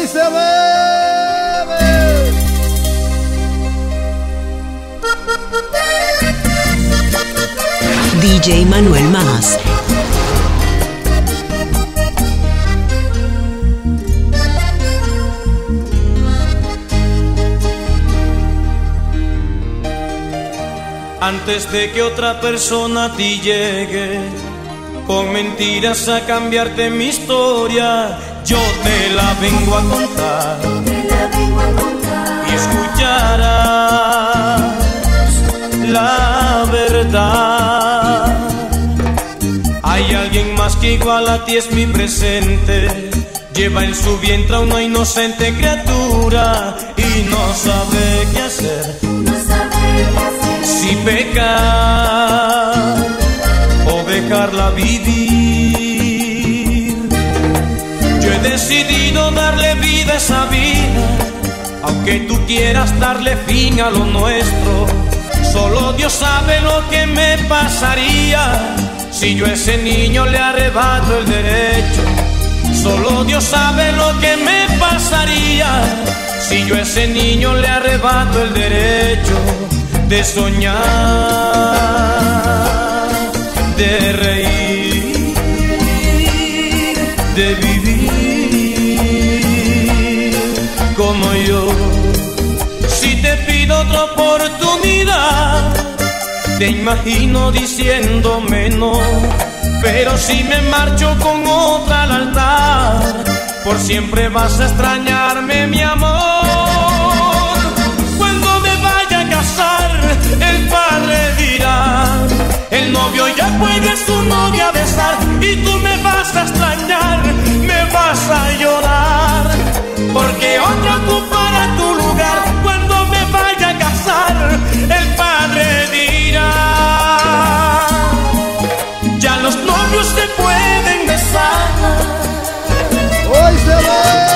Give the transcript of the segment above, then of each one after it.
Hoy se bebe. DJ Manuel Más. Antes de que otra persona a ti llegue con mentiras a cambiarte mi historia, yo te la vengo a contar, y escucharás la verdad. Hay alguien más que igual a ti es mi presente, lleva en su vientre a una inocente criatura y no sabe qué hacer, si pecar o dejarla vivir. Yo he decidido darle vida a esa vida, aunque tú quieras darle fin a lo nuestro. Solo Dios sabe lo que me pasaría si yo a ese niño le arrebato el derecho. Solo Dios sabe lo que me pasaría si yo a ese niño le arrebato el derecho de soñar, de reír, de vivir como yo. Si te pido otra oportunidad, te imagino diciéndome no, pero si me marcho con otra al altar, por siempre vas a extrañarme, mi amor. Cuando me vaya a casar, el padre dirá: el novio ya puede su novia besar, y tú me vas a extrañar, me vas a llorar, porque otra ocupará tu lugar. Cuando me vaya a casar, el padre dirá: ya los novios se pueden besar. Hoy se bebe.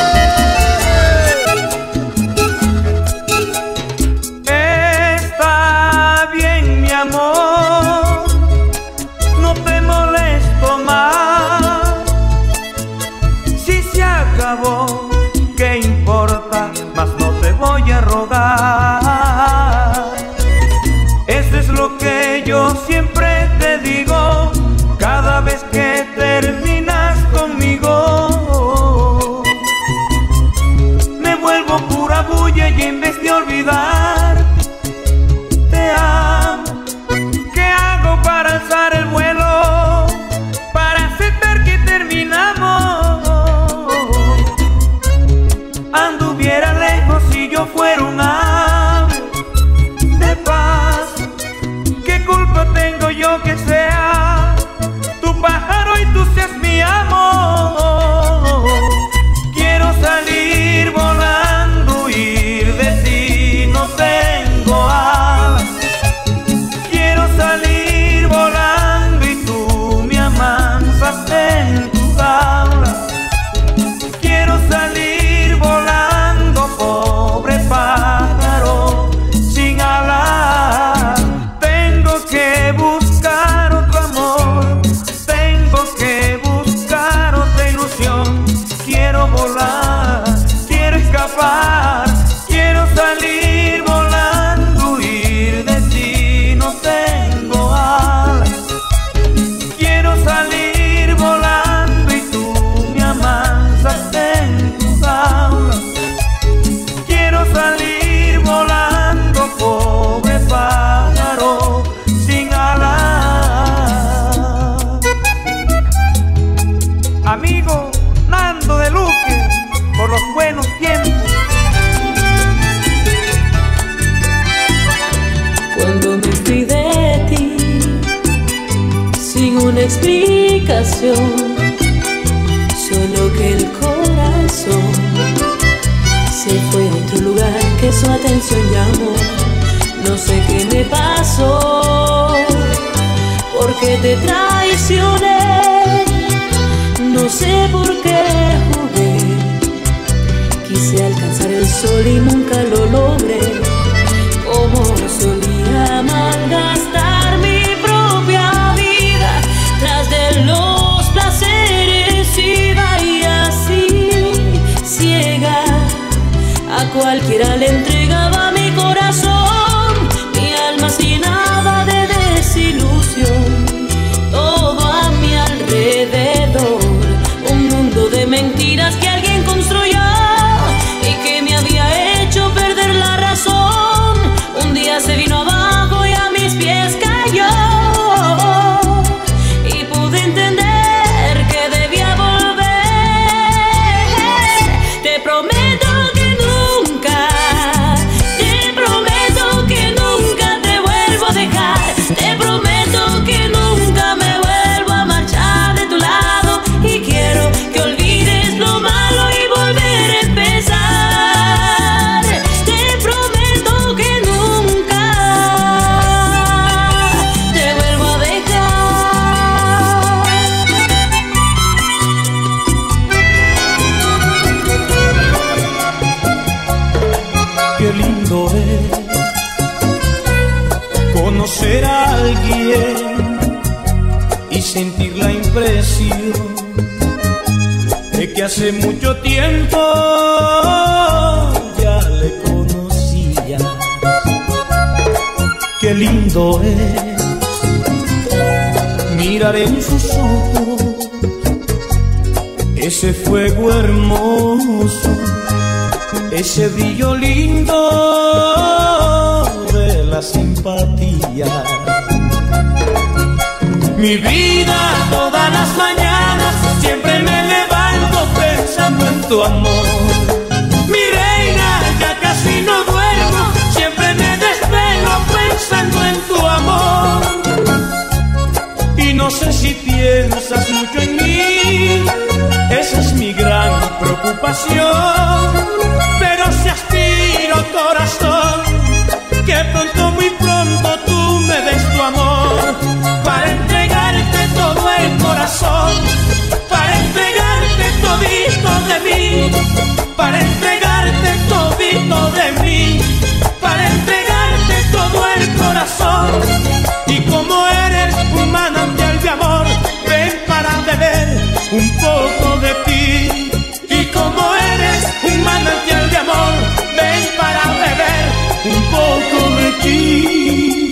Amor, no te molesto más. Si se acabó, ¿qué importa? Mas no te voy a rogar. Eso es lo que yo siempre te digo cada vez que terminas conmigo. Me vuelvo pura bulla y en vez de olvidar, te amo. Para alzar el vuelo, para aceptar que terminamos. Anduviera lejos si yo fuera un ave de paz. ¿Qué culpa tengo yo que sea tu pájaro y tú seas mi amor? Quiero salir volando, huir de ti, no tengo alas. Quiero salir volando y tú me amansas en tu jaula. Quiero salir volando, pobre pájaro sin alas. Tengo que buscar otro amor, tengo que buscar otra ilusión. Quiero volar, quiero escapar, quiero salir volando, huir de ti, no tengo alas. Quiero salir volando y tú me amansas en tu jaula. Quiero salir volando, pobre pájaro sin alas. Amigo Nando de Luque, por los buenos tiempos. Cuando me fui de ti sin una explicación, solo que el corazón se fue a otro lugar que su atención llamó. No sé qué me pasó, porque te traicioné. No sé por qué jugué, quise alcanzar el sol y nunca lo logré. Como solía malgastar mi propia vida, tras de los placeres iba y así ciega cualquiera le entregaba mi corazón, mi alma se llenaba de desilusión. Todo a mi alrededor, un mundo de mentiras que alguien construyó y que me había hecho perder la razón. Un día se vino abajo y a mis pies cayó, y pude entender que debía volver. Te prometo que nunca, te prometo que nunca te vuelvo a dejar. Te prometo que nunca me vuelvo a marchar de tu lado, y quiero que olvides lo malo y volver a empezar. Te prometo que nunca te vuelvo a dejar. Qué lindo es conocer a alguien y sentir la impresión de que hace mucho tiempo ya le conocía. Qué lindo es mirar en sus ojos ese fuego hermoso, ese brillo lindo de la simpatía. Mi vida, todas las mañanas siempre me levanto pensando en tu amor. Mi reina, ya casi no duermo, siempre me desvelo pensando en tu amor. Y no sé si piensas mucho en mí, esa es mi gran preocupación. Pero si aspiro, corazón, que pronto, muy pronto tú me des tu amor, para entregarte todo el corazón, para entregarte todito de mí, para entregarte todito de mí, para entregarte todo el corazón. Y como eres un manantial de amor, ven para beber un poco de ti. Y como eres un manantial de amor, ven para beber un poco de ti.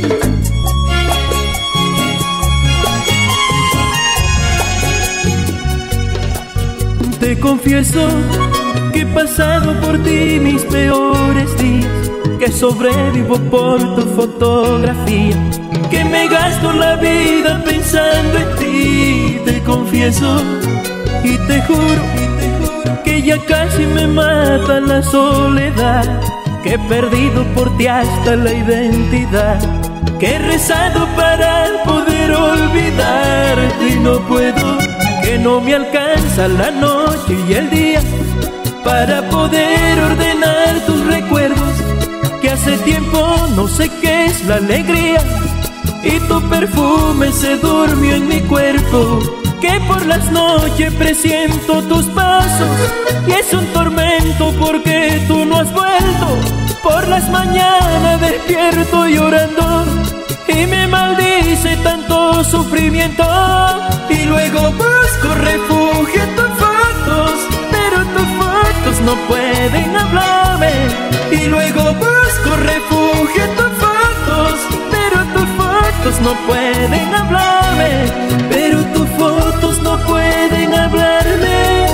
Te confieso que he pasado por ti mis peores días, que sobrevivo por tu fotografía, que me gasto la vida pensando en ti. Te confieso y te juro que ya casi me mata la soledad, que he perdido por ti hasta la identidad, que he rezado para poder olvidarte y no puedo, que no me alcanza la noche y el día para poder ordenar tus recuerdos, que hace tiempo no sé qué es la alegría y tu perfume se durmió en mi cuerpo, que por las noches presiento tus pasos y es un tormento porque tú no has vuelto. Por las mañanas despierto llorando y me maldice tanto sufrimiento, y luego busco refugio en tus fotos, pero tus fotos no pueden hablarme. Y luego busco refugio en tus fotos, pero tus fotos no pueden hablarme. Pero tus fotos no pueden hablarme.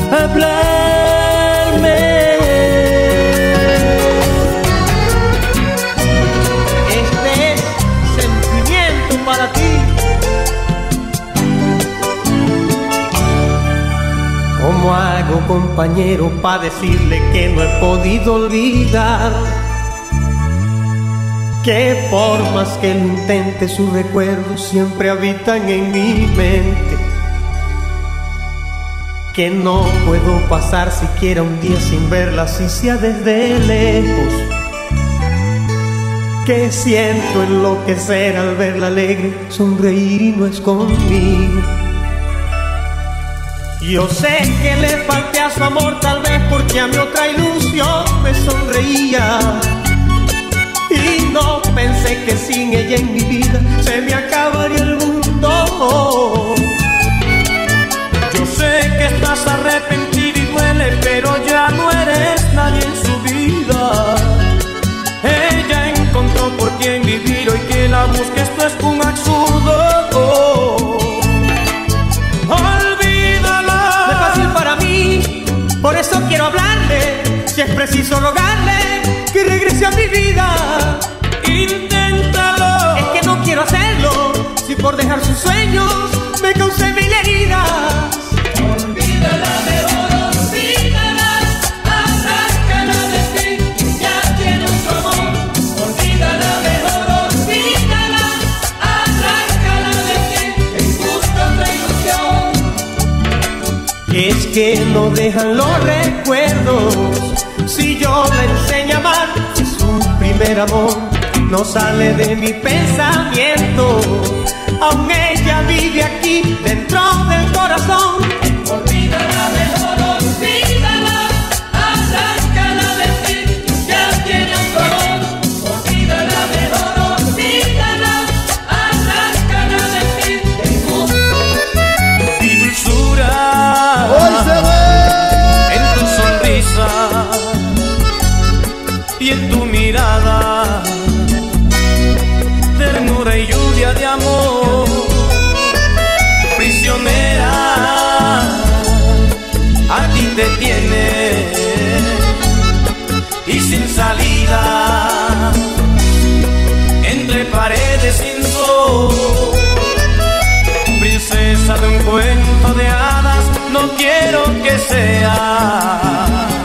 Este es sentimiento para ti. ¿Cómo hago, compañero, para decirle que no he podido olvidar? Que por más que lo intente, sus recuerdos siempre habitan en mi mente. Que no puedo pasar siquiera un día sin verla, si sea desde lejos. Que siento enloquecer al verla alegre, sonreír y no es conmigo. Yo sé que le falté a su amor, tal vez porque a mi otra ilusión me sonreía. Y no pensé que sin ella en mi vida se me acabaría el mundo. Sé que estás arrepentido y duele, pero ya no eres nadie en su vida. eso quiero hablarle, si es preciso rogarle que regrese a mi vida. Inténtalo. Es que no quiero hacerlo, si por dejar sus sueños me causé mil heridas. Olvídala mejor, olvídala, arráncala de ti, ya tiene otro amor. Olvídala mejor, olvídala, arráncala de ti, en busca de ilusión. Es que no dejan los recuerdos, si yo la enseño a amar, si su primer amor no sale de mi pensamiento, aún ella vive aquí dentro del corazón. Olvídala mejor, olvídala, arráncala de ti, ya tiene otro amor. Olvídala mejor, olvídala, arráncala de ti, mi dulzura. Hoy se ve En tu sonrisa y en tu mirada, ternura y lluvia de amor, prisionera, a ti te tiene y sin salida, entre paredes sin sol, princesa de un cuento de hadas, no quiero que seas.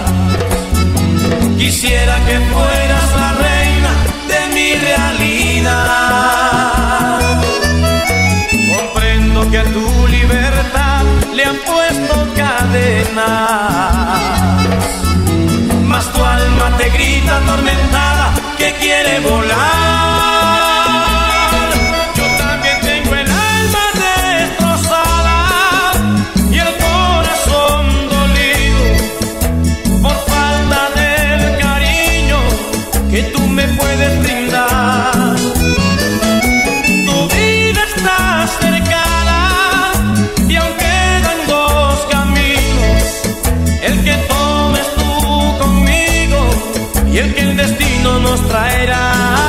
Quisiera que fueras la reina de mi realidad. Comprendo que a tu libertad le han puesto cadenas, mas tu alma te grita atormentada que quiere volar. Yo también tengo el alma destrozada y el corazón dolido por falta del cariño que tú me puedes brindar. Tu vida está cercana y aún quedan dos caminos, el que tomes tú conmigo y el que el destino nos traerá.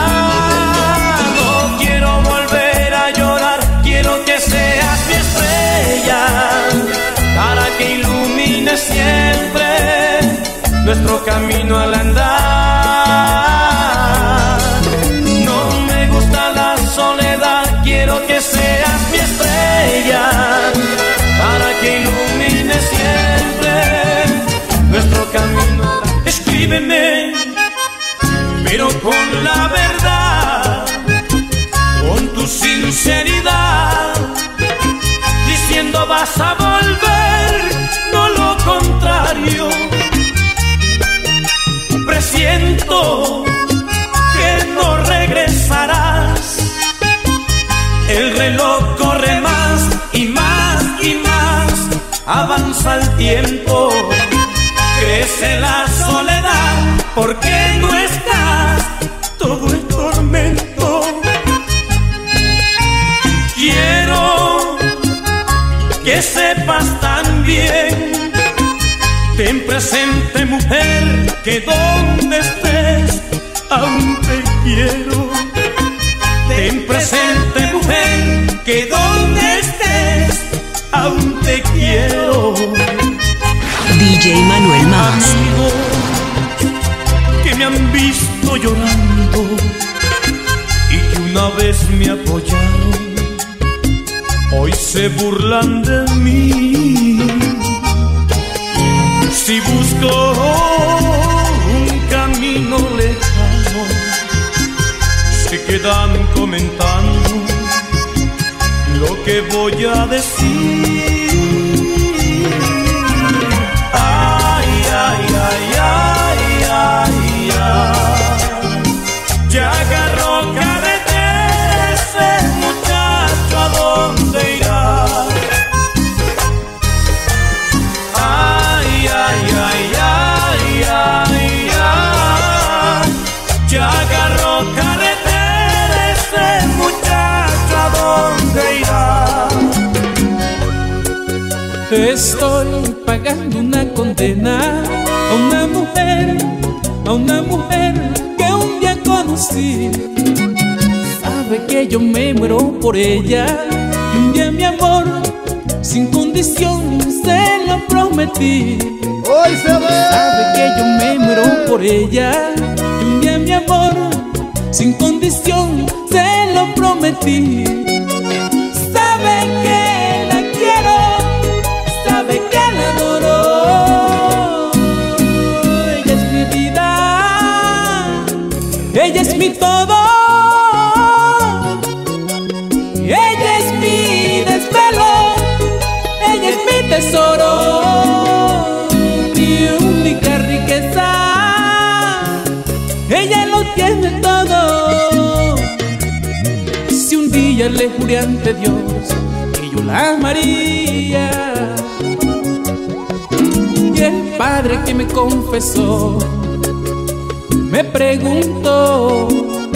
No quiero volver a llorar, quiero que seas mi estrella, para que ilumine siempre nuestro camino al andar. No me gusta la soledad, quiero que seas mi estrella, para que ilumine siempre nuestro camino. Escríbeme, pero con la verdad, con tu sinceridad, diciendo vas a volver, no lo contrario. Presiento que no regresarás, el reloj corre más y más y más, avanza el tiempo, crece la soledad, porque no estás, todo es tormento. Quiero que sepas también, ten presente mujer, que donde estés aún te quiero. Ten presente mujer, que donde estés aún te quiero. DJ Manuel Mas. Amigos que me han visto llorando y que una vez me apoyaron, hoy se burlan de mí. Si busco un camino lejano, se quedan comentando lo que voy a decir. Ay, ay, ay, ay, ay, ay. Ya agarró carretera ese muchacho, ¿a dónde irá? Ay, ay, ay, ay, ay, ay. Ya agarró carretera ese muchacho, ¿a dónde irá? Estoy pagando una condena a una mujer que un día conocí. Sabe que yo me muero por ella y un día mi amor sin condición se lo prometí. Hoy se ve. Sabe que yo me muero por ella. Y un día mi amor, sin condición, se lo prometí. Sabe que la quiero, sabe que la adoro. Ella es mi vida, ella es mi todo. Ella es mi desvelo, ella es mi tesoro, mi única riqueza. Ella lo tiene todo. Si un día le juré ante Dios que yo la amaría, y el padre que me confesó me preguntó,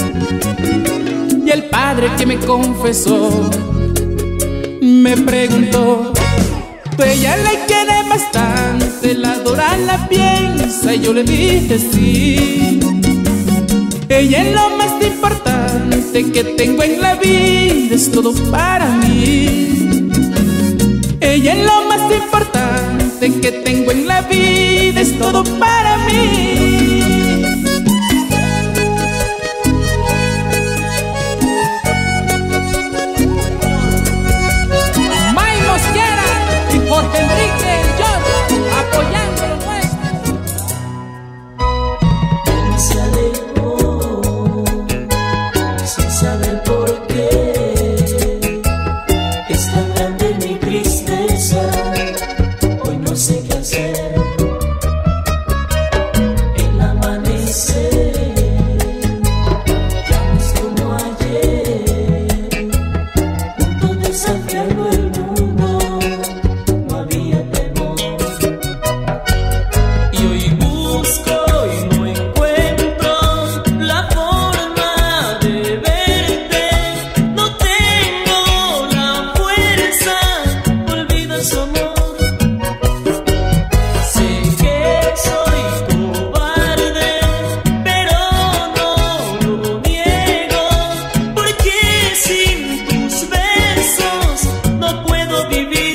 y el padre que me confesó me preguntó, ¿tú ella le quiere bastante, la adora, la piensa? Y yo le dije sí. Ella es lo más importante que tengo en la vida, es todo para mí. Ella es lo más importante que tengo en la vida, es todo para mí. May Mosquera y Jorge Enrique John apoyando lo nuestro. Se alejó sin saber por qué. Es tan grande mi tristeza, hoy no sé qué hacer. El amanecer ya no es como ayer. Juntos desafiando el mundo, no había temor. Y hoy busco y no encuentro la forma de verte. No tengo la fuerza, olvida su amor. Sé que soy cobarde, pero no lo niego, porque sin tus besos no puedo vivir.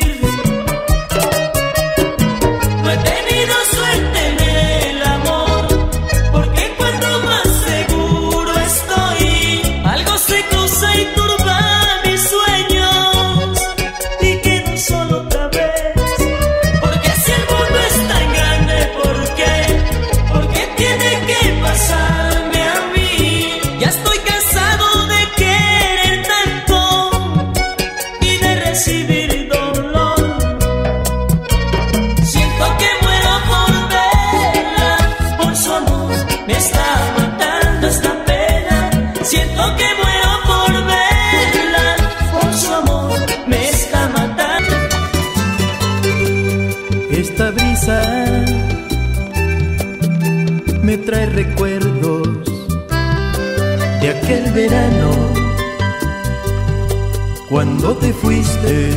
No he tenido suerte en el amor, porque cuando más seguro estoy, algo se cruza y turba mis sueños, y quedo solo otra vez. Porque si el mundo es tan grande, ¿por qué? Porque tiene que pasarme a mí. Ya estoy cansado de querer tanto y de recibir dolor. Siento que muero por verla, por su amor me está matando esta pena. Siento que muero por verla, por su amor me está matando. Esta brisa me trae recuerdos de aquel verano cuando te fuiste.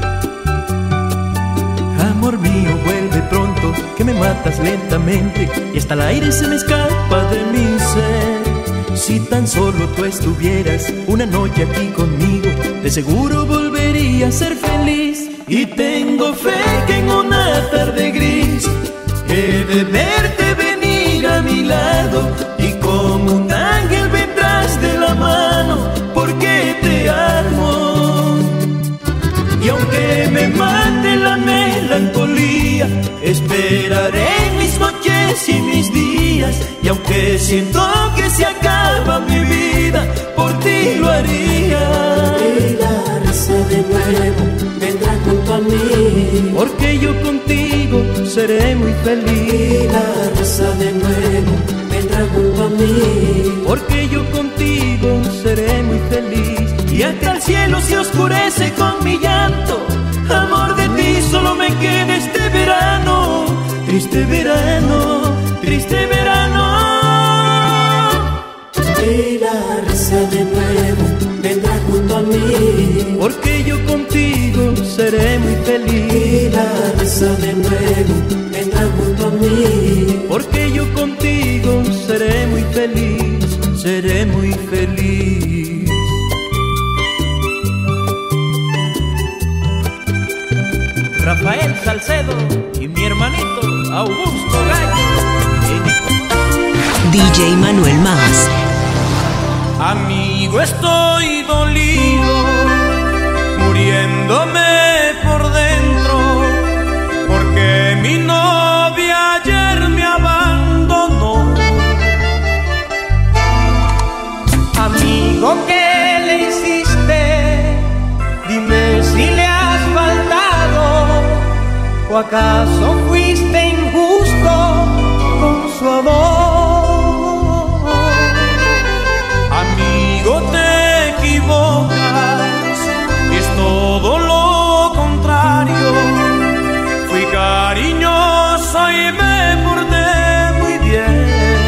Amor mío, vuelve pronto, que me matas lentamente y hasta el aire se me escapa de mi ser. Si tan solo tú estuvieras una noche aquí conmigo, de seguro volvería a ser feliz. Y tengo fe que en una tarde gris he de verte venir a mi lado, y como un ángel vendrás de la mano, porque te amo. Y aunque me mate la melancolía, esperaré mis noches y mis días. Y aunque siento que se acaba mi vida, por ti lo haría. Y la risa de nuevo vendrá junto a mí, Porque yo contigo seré muy y feliz. la risa de nuevo vendrá junto a mí. Porque yo contigo seré muy feliz. Y hasta el cielo se oscurece con mi llanto. Amor, de ti solo me queda este verano. Triste verano, triste verano. Y la risa de nuevo vendrá junto a mí, Porque yo contigo seré muy y feliz. la risa de nuevo vendrá junto a mí. Porque yo contigo seré muy feliz, seré muy feliz. Rafael Salcedo y mi hermanito Augusto Gallo. DJ Manuel Más. Amigo, estoy dolido, muriéndome por dentro, porque mi novia ayer me abandonó. Amigo, ¿qué le hiciste? Dime si le has faltado, o acaso fuiste injusto con su amor. Amigo, te equivocas, es todo lo contrario. Fui cariñoso y me porté muy bien.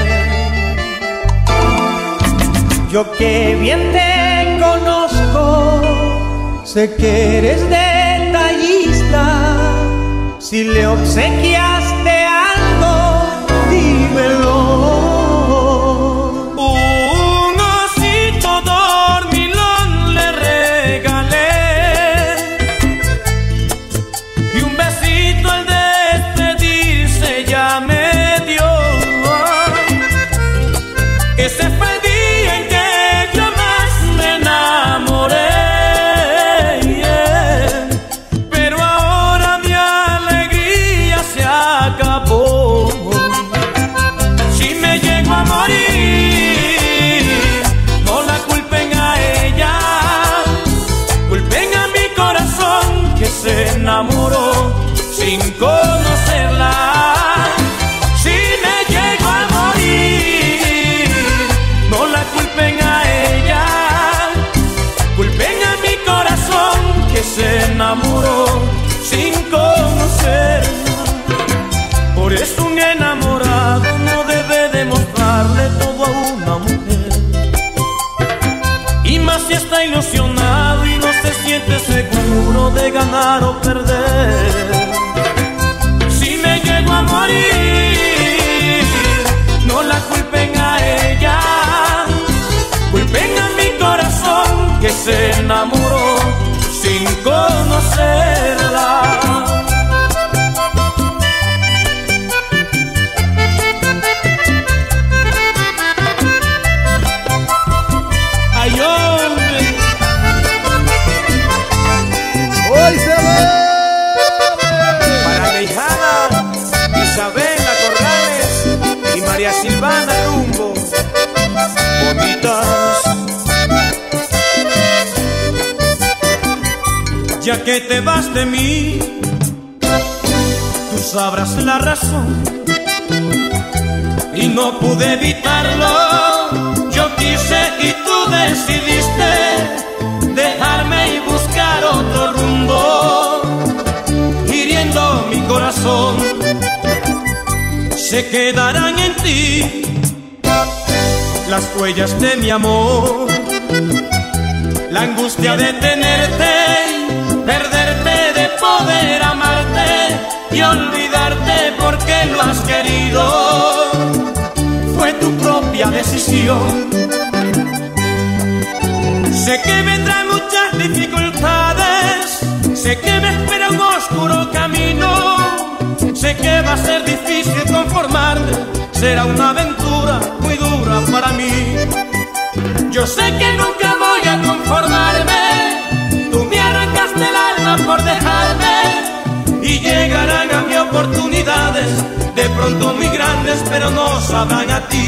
Yo que bien te conozco, sé que eres detallista. Si le obsequiaste algo, dímelo. Un osito dormilón le regalé y un besito al despedirse ya me dio. Ese fue el día en que yo más me enamoré. Si me llego a morir, no la culpen a ella, culpen a mi corazón que se enamoró sin conocerla. Si me llego a morir, no la culpen a ella, culpen a mi corazón que se enamoró sin conocerla. Por eso un enamorado no debe demostrarle todo a una mujer, y más si está ilusionado y no se siente seguro de ganar o perder. Si me llego a morir, no la culpen a ella, culpen a mi corazón que se enamoró sin conocerla. Hoy se ve. Para la hijada Isabela Corrales y María Silvana Rumbo, bonitas. Ya que te vas de mí, tú sabrás la razón, y no pude evitarlo. Yo quise y tú decidiste dejarme y buscar otro rumbo, hiriendo mi corazón. Se quedarán en ti las huellas de mi amor, la angustia de tenerte, perderte, de poder amarte y olvidarte porque lo has querido. Fue tu propia decisión. Sé que vendrán muchas dificultades, sé que me espera un oscuro camino, sé que va a ser difícil conformarme, será una aventura muy dura para mí. Yo sé que nunca voy a conformarme, tú me arrancaste el alma por dejarme, y llegarán a mí oportunidades, de pronto muy grandes, pero no sabrán a ti.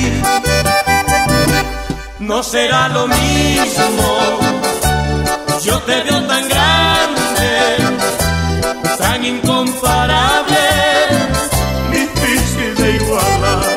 No será lo mismo, yo te veo tan grande, tan incomparable, difícil de igualar.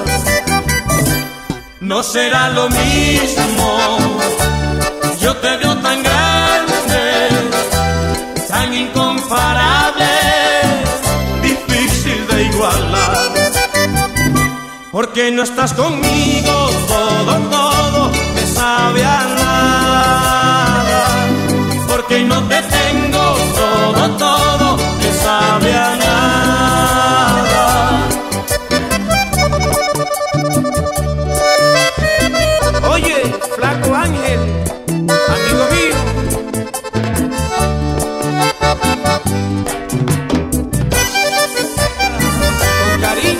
No será lo mismo, yo te veo tan grande, tan incomparable, difícil de igualar. Porque no estás conmigo, todo me sabe a nada. Porque no te tengo, todo me sabe a nada. Oye, Flaco Ángel, amigo mío, con cariño.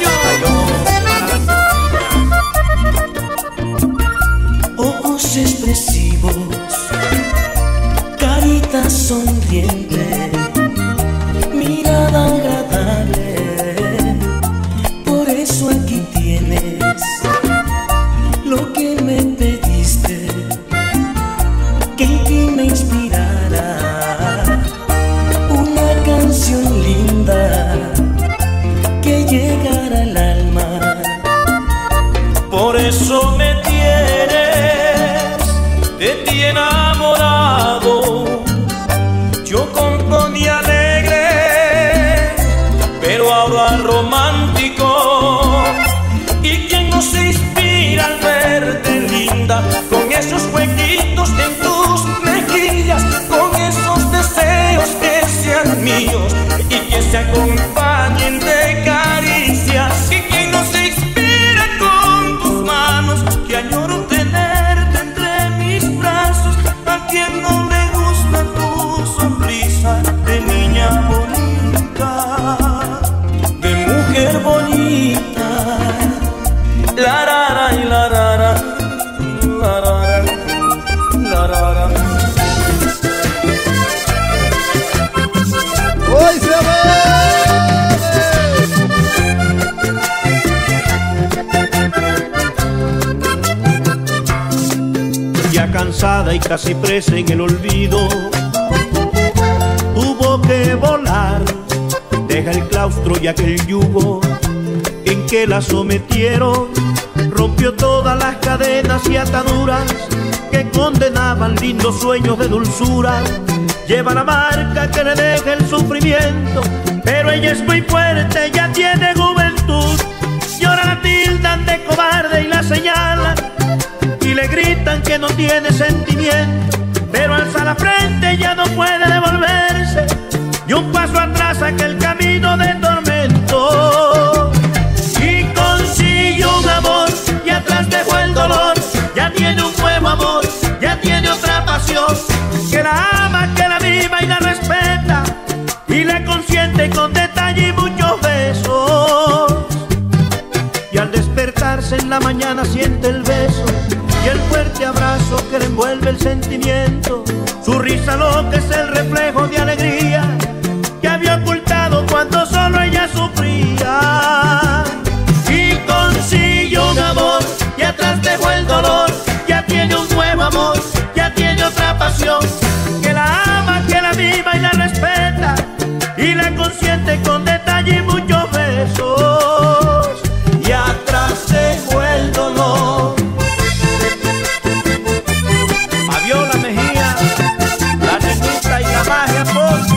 tienes lo que me pediste, que en ti me inspirara una canción linda que llegara al alma. Por eso me tienes de ti enamorado. Yo componía alegre, pero ahora romántico. ¿Y quién no se inspira al verte linda, con esos huequitos en tus mejillas, con esos deseos que sean míos y que se acompañen de caricias? ¿Y quién no se inspira con tus manos, que añoro tenerte entre mis brazos? ¿A quién no le gusta tu sonrisa de niña bonita, de mujer bonita? La rara y la rara, la rara, la rara. Hoy se ve. Ya cansada y casi presa en el olvido, tuvo que volar. Deja el claustro y aquel yugo en que la sometieron. Rompió todas las cadenas y ataduras que condenaban lindos sueños de dulzura. Lleva la marca que le deja el sufrimiento, pero ella es muy fuerte, ya tiene juventud. Y ahora la tildan de cobarde y la señalan y le gritan que no tiene sentimiento, pero alza la frente, ya no puede devolverse, y un paso atrás aquel camino de tormento. Y consiguió un amor y atrás dejó el dolor. Ya tiene un nuevo amor, ya tiene otra pasión, que la ama, que la viva y la respeta, y la consiente con detalle y muchos besos. Y al despertarse en la mañana siente el beso y el fuerte abrazo que le envuelve el sentimiento. Su risa loca es el reflejo de alegría que había ocultado cuando solo ella sufría. Y consiguió un amor y atrás dejó el dolor. Ya tiene un nuevo amor, ya tiene otra pasión, que la ama, que la viva y la respeta, y la consiente con detalle y muchos besos. Y atrás dejó el dolor. Fabiola Mejía, la negrita y la magia Ponce.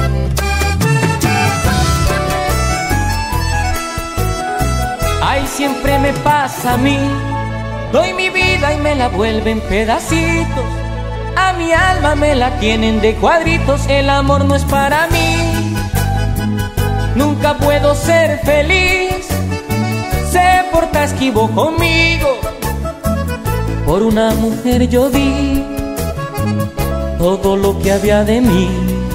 Ay, siempre me pasa a mí, doy mi vida y me la vuelven pedacitos, a mi alma me la tienen de cuadritos. El amor no es para mí, nunca puedo ser feliz, se porta esquivo conmigo. Por una mujer yo di todo lo que había de mí,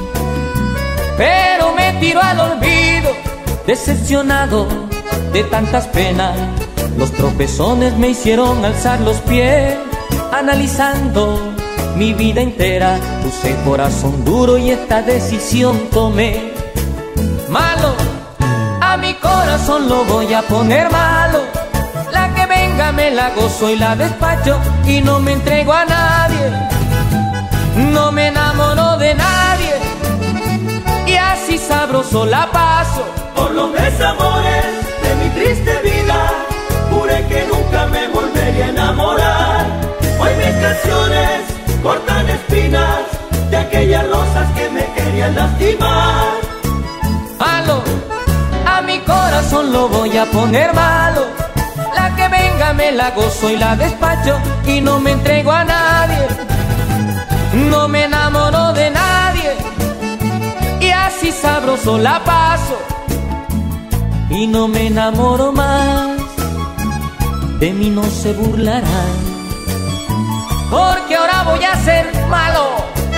pero me tiró al olvido, decepcionado de tantas penas. Los tropezones me hicieron alzar los pies, analizando mi vida entera. Puse corazón duro y esta decisión tomé. Malo, a mi corazón lo voy a poner malo. La que venga me la gozo y la despacho, y no me entrego a nadie, no me enamoro de nadie, y así sabroso la paso. Por los desamores de mi triste vida, juré que nunca me volvería a enamorar. Hoy mis canciones cortan espinas de aquellas rosas que me querían lastimar. Malo, a mi corazón lo voy a poner malo. La que venga me la gozo y la despacho, y no me entrego a nadie, no me enamoro de nadie, y así sabroso la paso. Y no me enamoro más, de mí no se burlarán, porque ahora voy a ser malo.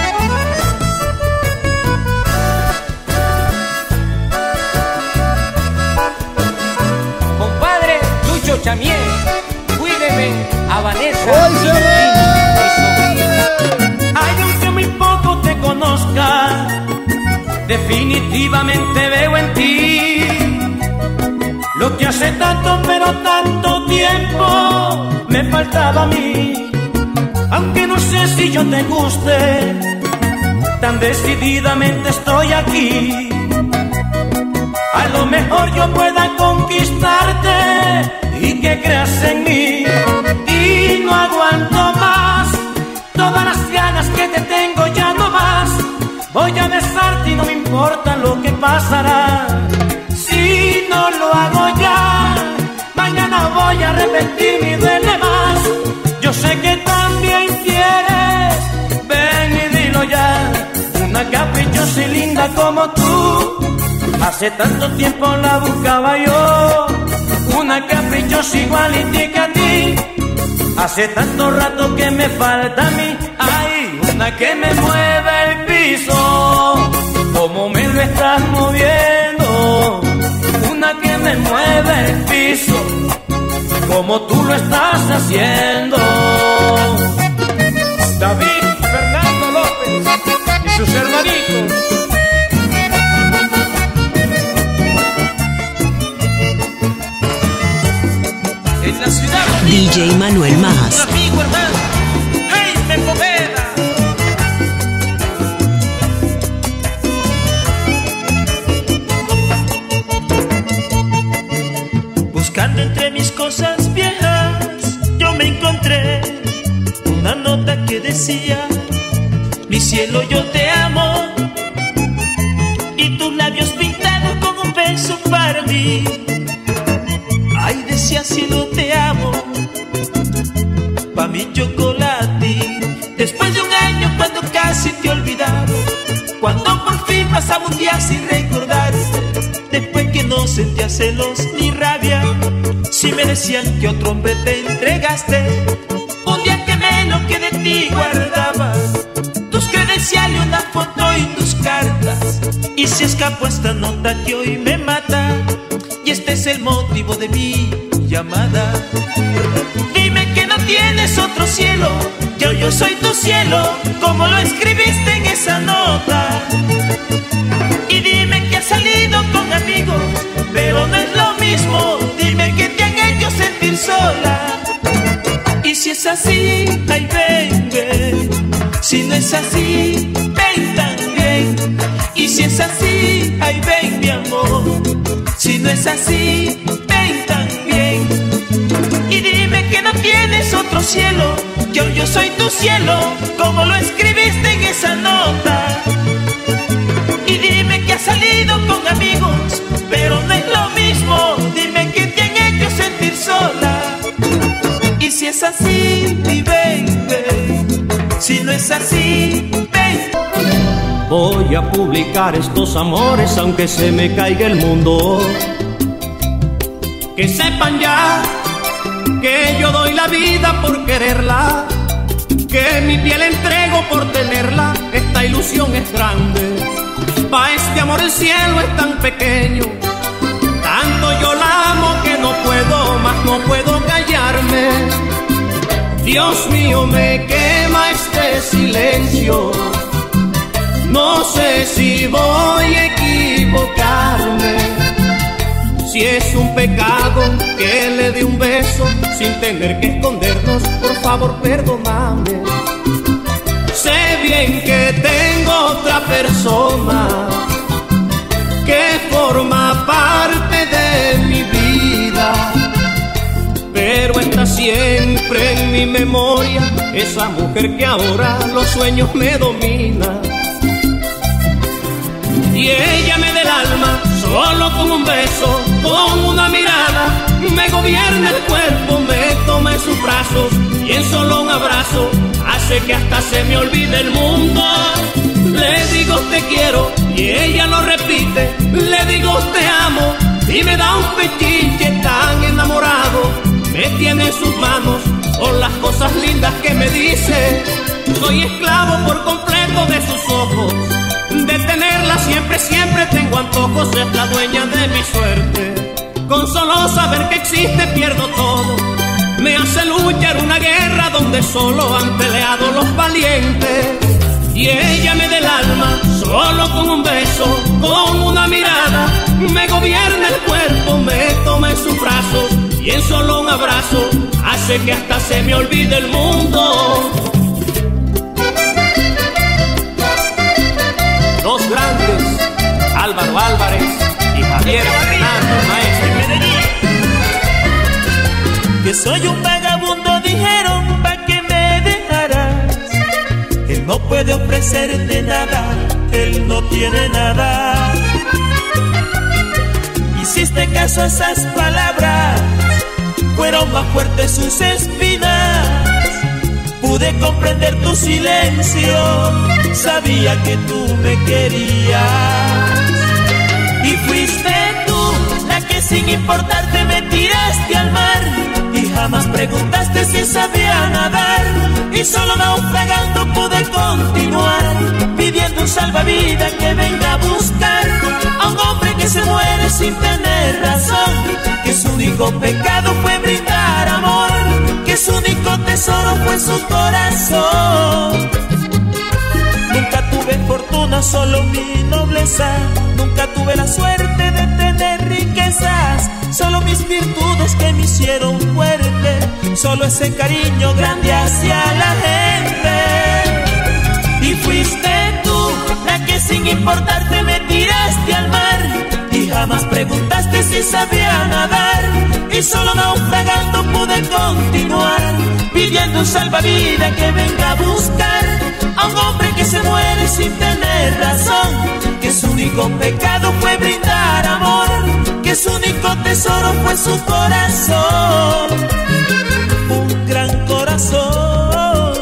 Compadre Lucho Chamié, cuídeme a Vanessa. Hoy se ve. Ay, aunque muy poco te conozca, definitivamente veo en ti lo que hace tanto pero tanto tiempo me faltaba a mí. Aunque no sé si yo te guste, tan decididamente estoy aquí. A lo mejor yo pueda conquistarte y que creas en mí. Y no aguanto más, todas las ganas que te tengo ya no más. Voy a besarte y no me importa lo que pasará. Si no lo hago ya, mañana voy a arrepentirme y duele más. Yo sé que también quieres, ven y dilo ya. Una caprichosa y linda como tú, hace tanto tiempo la buscaba yo. Una caprichosa igualitica a ti, hace tanto rato que me falta a mí. Ay, una que me mueve el piso, como me lo estás moviendo. Una que me mueve el piso, como tú lo estás haciendo. David Fernando López y sus hermanitos. En la ciudad DJ Manuel Más. un amigo hermano, Jaime Poveda. Buscando entre mis cosas viejas, yo me encontré una nota que decía: mi cielo, yo te amo. Y tus labios pintados con un beso para mí. Ay, decía, cielo, te amo, pa' mi chocolate. Después de un año, cuando casi te he olvidado, cuando por fin pasaba un día sin recordarte, después que no sentía celos ni rabia, si me decían que otro hombre te entregaste, un día que menos que de ti guardaba tus credenciales, una foto y tus cartas, y se escapó esta nota que hoy me mata. Y este es el motivo de mi llamada. Dime que no tienes otro cielo, yo soy tu cielo, como lo escribiste en esa nota. Y dime que has salido con amigos, pero no es lo mismo. Dime que te han hecho sentir sola. Y si es así, ay, ven, ven. Si no es así, ven también. Y si es así, ay, ven, mi amor. Si no es así, ven también. Y dime que no tienes otro cielo, yo soy tu cielo, como lo escribiste en esa nota. Y dime que has salido con amigos, pero no es lo mismo. Dime que te han hecho sentir sola. Y si es así, ven, ven. Si no es así, ven. Voy a publicar estos amores aunque se me caiga el mundo. Que sepan ya que yo doy la vida por quererla, que mi piel entrego por tenerla. Esta ilusión es grande, pa' este amor el cielo es tan pequeño. Tanto yo la amo que no puedo más, no puedo callarme. Dios mío, me quema este silencio. No sé si voy a equivocarme, si es un pecado que le dé un beso sin tener que escondernos. Por favor, perdóname. Sé bien que tengo otra persona que forma parte de mi vida, pero está siempre en mi memoria esa mujer que ahora los sueños me domina. Y ella me da el alma, solo con un beso, con una mirada, me gobierna el cuerpo, me toma en sus brazos, y en solo un abrazo hace que hasta se me olvide el mundo. Le digo te quiero y ella lo repite, le digo te amo y me da un pechinche tan enamorado. Me tiene en sus manos con las cosas lindas que me dice. Soy esclavo por completo de sus ojos, de tenerla siempre, siempre tengo antojos. Es la dueña de mi suerte, con solo saber que existe pierdo todo. Me hace luchar una guerra donde solo han peleado los valientes. Y ella me da el alma, solo con un beso, con una mirada, me gobierna el cuerpo, me toma en sus brazos y en solo un abrazo hace que hasta se me olvide el mundo. Dos grandes, Álvaro Álvarez y Javier Fernández, maestro. Que soy un vagabundo, dijeron, ¿pa' qué me dejarás? Él no puede ofrecerte nada, él no tiene nada. Hiciste caso a esas palabras, fueron más fuertes sus espinas. Pude comprender tu silencio, sabía que tú me querías. Y fuiste tú la que sin importarte me tiraste al mar. Y jamás preguntaste si sabía nadar. Y solo naufragando pude continuar, pidiendo un salvavidas que venga a buscar a un hombre que se muere sin tener razón, que su único pecado fue brindar amor, que su único tesoro fue su corazón. Nunca tuve fortuna, solo mi nobleza. Nunca tuve la suerte de tener riquezas, solo mis virtudes que me hicieron fuerte, solo ese cariño grande hacia la gente. Y fuiste tú la que sin importarte me tiraste al mar. Y jamás preguntaste si sabía nadar. Y solo naufragando pude continuar, pidiendo un salvavidas que venga a buscar a un hombre que se muere sin tener razón, que su único pecado fue brindar amor, que su único tesoro fue su corazón. Un gran corazón.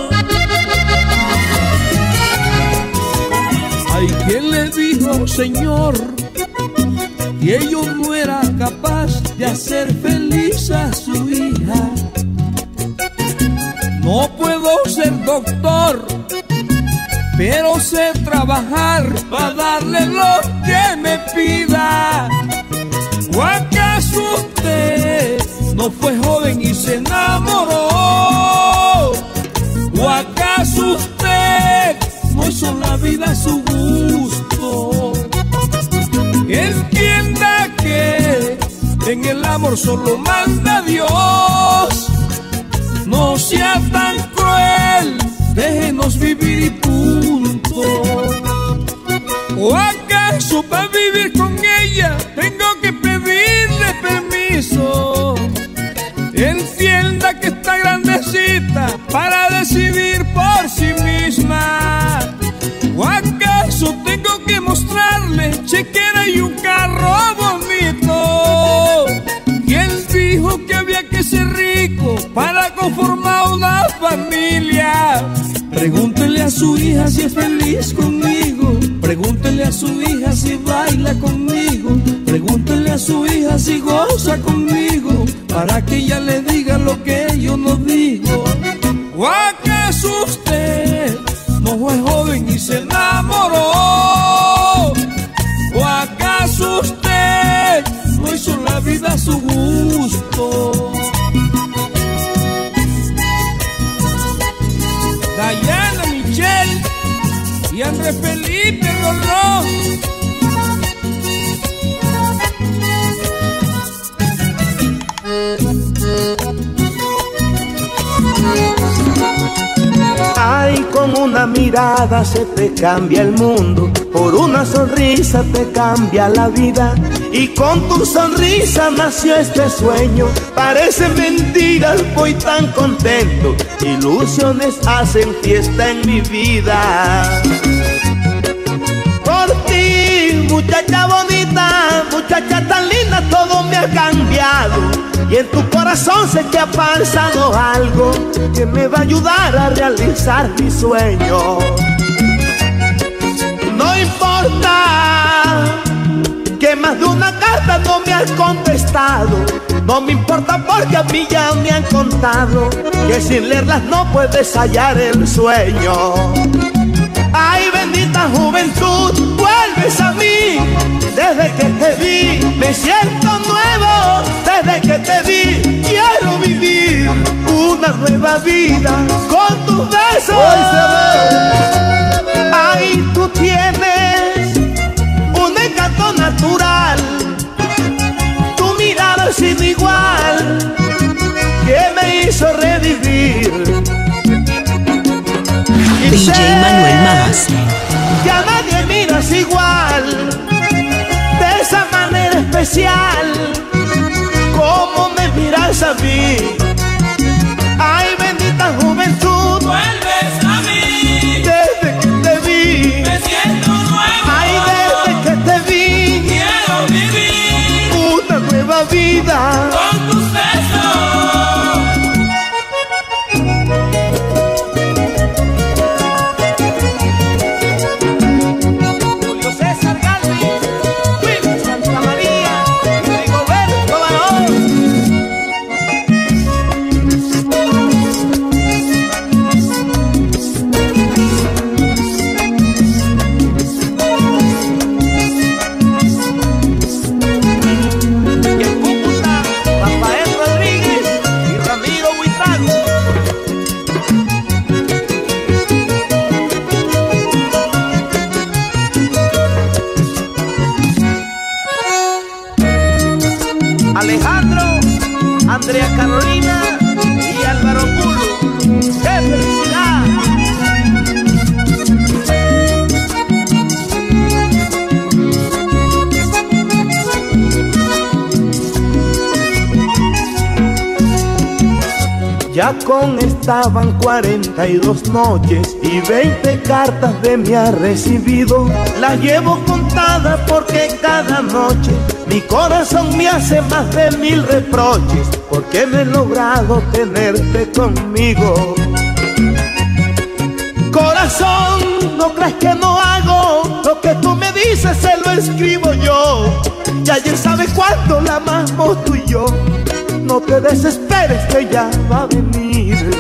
Hay quien le dijo, Señor, y ello no era capaz de hacer feliz a su hija. No puedo ser doctor, pero sé trabajar para darle lo que me pida. ¿O acaso usted no fue joven y se enamoró? ¿O acaso usted no hizo la vida a su gusto? Entienda que en el amor solo manda Dios. No sea tan cruel, déjenos vivir y punto. ¿O acaso para vivir con ella tengo que pedirle permiso? Entienda que está grandecita para decidir por sí misma. ¿O acaso tengo que mostrarle chequera y un carro bonito? ¿Quién dijo que había que ser rico para conformar una familia? Pregúntele a su hija si es feliz conmigo. Pregúntele a su hija si baila conmigo. Pregúntele a su hija si goza conmigo, para que ella le diga lo que yo no digo. ¿O acaso usted no fue joven y se enamoró? ¿O acaso usted no hizo la vida a su gusto? Dayana, Michelle y Andrés Felipe Rolón. Ay, con una mirada se te cambia el mundo, por una sonrisa te cambia la vida. Y con tu sonrisa nació este sueño, parece mentira, voy tan contento. Ilusiones hacen fiesta en mi vida. Por ti, muchacha bonita, muchacha tan linda, todo me ha cambiado. Y en tu corazón sé que ha pasado algo que me va a ayudar a realizar mi sueño. No importa que más de una carta no me has contestado, no me importa porque a mí ya me han contado que sin leerlas no puedes hallar el sueño. Ay, bendita juventud, vuelves a mí. Desde que te vi me siento nuevo. Desde que te vi quiero vivir una nueva vida con tus besos. Ay, tú tienes un encanto natural DJ Manuel Más. Que a nadie miras igual, de esa manera especial, como me miras a mí. Ay, bendita juventud, Vuelves a mí, desde que te vi. me siento nuevo. Ay, desde que te vi, Quiero vivir una nueva vida. con tus besos. Julio César Galvin, Willy Santa María y Rigoberto Barón. Y en Cúcuta, Rafael Rodríguez y Ramiro Huitrago. Alejandro, Andrea Carolina y Álvaro Pulo. ¡Qué felicidad! Ya conestaban 42 noches y 20 cartas de mí ha recibido. Las llevo contadas porque cada noche mi corazón me hace más de 1000 reproches, porque no he logrado tenerte conmigo. Corazón, no crees que no hago lo que tú me dices, se lo escribo yo. Y ayer sabes cuánto la amamos tú y yo. No te desesperes que ya va a venir.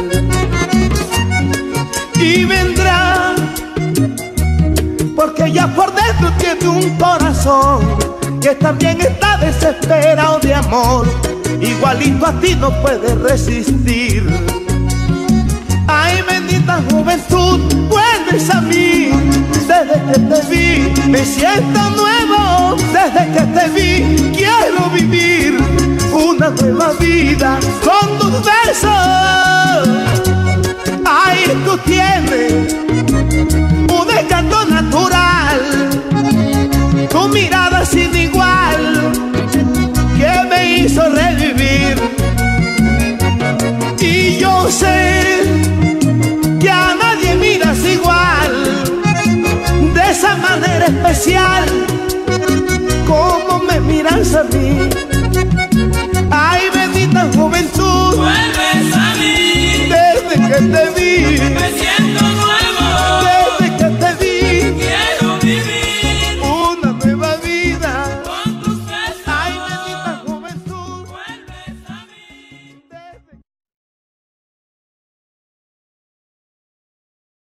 Y vendrá, porque ya por dentro tiene un corazón que también está desesperado de amor. Igualito a ti no puede resistir. Ay, bendita juventud, vuelves a mí. Desde que te vi, me siento nuevo. Desde que te vi, quiero vivir una nueva vida con tus besos. Ay, tú tienes un encanto natural, tu mirada sin igual, que me hizo revivir. Y yo sé que a nadie miras igual, de esa manera especial, como me miras a mí. Ay, bendita juventud, Vuelves a mí, desde que te vi.